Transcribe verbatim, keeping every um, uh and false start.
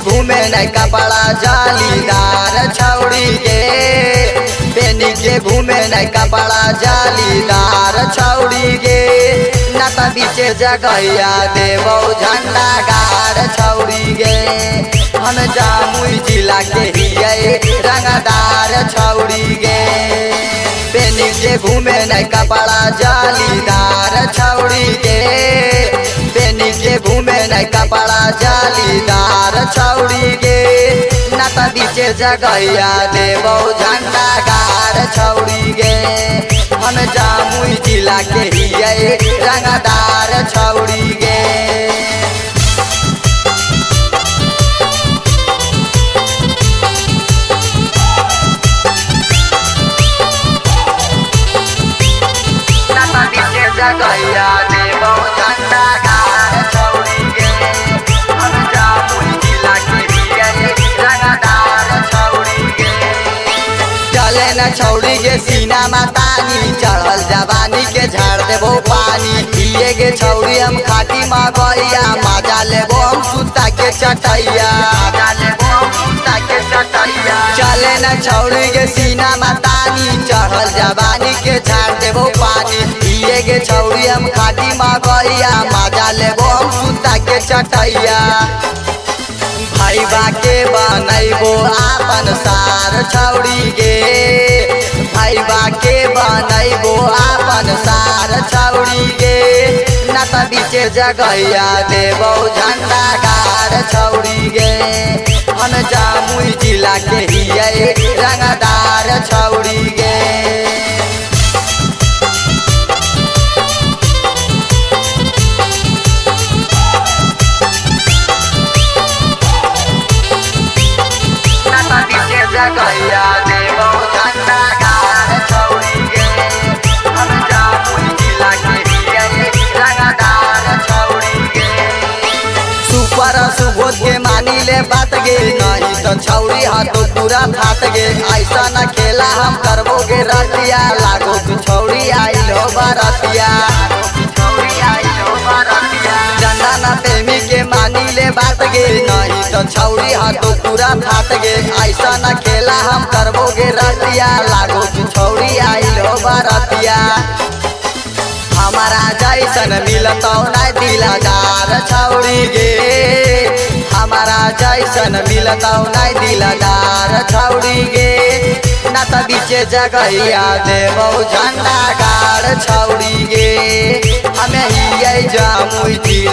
घूमे नहीं कपड़ा जालीदार छौड़ी गे, बेनी के घूमे नहीं कपड़ा जालीदार छौड़ी गे। नाता बीचे जगैया देवो झंडा गाड़ छौड़ी गे, हम जामुई जिला के हिये रंगदार छौड़ी गे। बेनी के घूमे नहीं कपड़ा जालीदार छौड़ी गे, बेनी के घूमे नहीं कपड़ा जालीदार छौड़ी गे। नाता बीचे जगैया देवो झंडा गाड़ छौड़ी गे, हम जामुई जिला के हिये रंगदार छौड़ी गे। जगैया देवो झंडा गाड़ छौड़ी गे, हम जामुई जिला के हिये रंगदार छौड़ी गे। चले न छौड़ी गे सीना मातानी, चढ़ल जवानी के झाड़ देबो पानी। पिए गे छौड़ी हम खाटी मगैया, मजा लेबो हम सुता के चटैया, मजा लेबो हम सुता के चटैया। चले न छौड़ी गे सीना मातानी, चढ़ल जवानी के झाड़ देबो पानी। पिए गे छौड़ी हम खाटी मगैया, मजा लेबो हम सुता के चटैया। भाईबा के बनैबो आपन सार छौड़ी गे, भाईबा के बनैबो आपन सार छौड़ी गे। नाता बीचे जगैया देवो झंडा गाड़ छौड़ी गे, हम जामुई जिला के हिये रंगदार छौड़ी गे। जगैया देवो झंडा गाड़ छौड़ी गे, हम जामुई जिला के हिये रंगदार छौड़ी गे। सुपर सुबोध के मानी ले बात गे, नहीं तो छौड़ी हाथों पूरा फाट गे। ऐसा न खेला हम करबो गे रतिया, लागो तू छौड़ी आइल हो बरतिया, छौड़ी आइल हो बरतिया। चंदा न प्रेमी के मानी ले बात गे, नहीं तो छौड़ी हाथों पूरा फाट गे। ऐसा न खेला हम करबो गे रतिया, लागो तू छौड़ी आइल हो बरतिया। हमारा जैसन मिलतौ नहीं दिलदार छौड़ी गे, हमारा जैसन मिलतौ नहीं दिलदार छौड़ी गे। नाता बीचे जगैया देवो झंडा गाड़ छौड़ी गे, हमें हिये जामुई जिला